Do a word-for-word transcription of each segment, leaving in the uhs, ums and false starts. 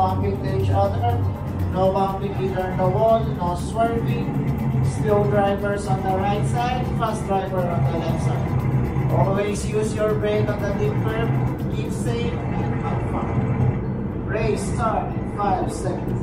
bumping to each other, no bumping either in the wall, no swerving, slow drivers on the right side, fast driver on the left side. Always use your brake on the deep curve, keep safe and have fun. Race start in five seconds.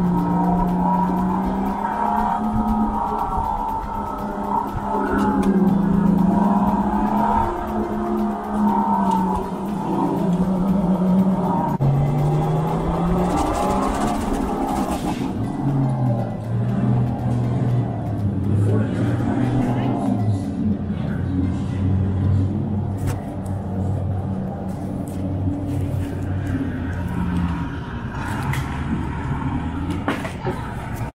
you.